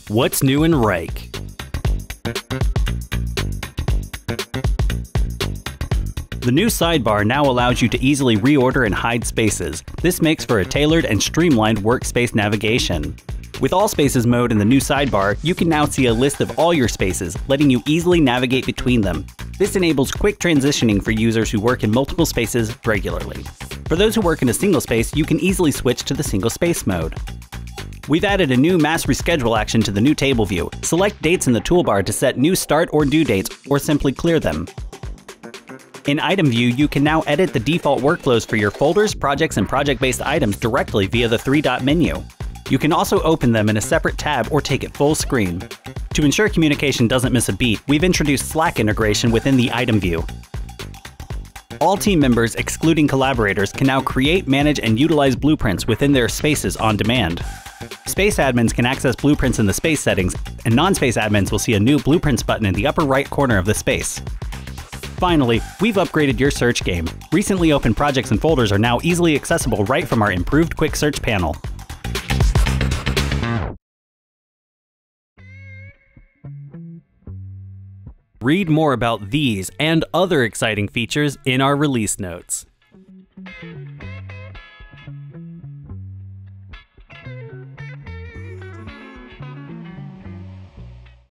What's new in Wrike? The new sidebar now allows you to easily reorder and hide spaces. This makes for a tailored and streamlined workspace navigation. With All Spaces mode in the new sidebar, you can now see a list of all your spaces, letting you easily navigate between them. This enables quick transitioning for users who work in multiple spaces regularly. For those who work in a single space, you can easily switch to the single space mode. We've added a new mass reschedule action to the new table view. Select dates in the toolbar to set new start or due dates, or simply clear them. In Item View, you can now edit the default workflows for your folders, projects, and project-based items directly via the three-dot menu. You can also open them in a separate tab or take it full screen. To ensure communication doesn't miss a beat, we've introduced Slack integration within the Item View. All team members, excluding collaborators, can now create, manage, and utilize blueprints within their spaces on demand. Space admins can access blueprints in the space settings, and non-space admins will see a new Blueprints button in the upper right corner of the space. Finally, we've upgraded your search game. Recently opened projects and folders are now easily accessible right from our improved quick search panel. Read more about these and other exciting features in our release notes.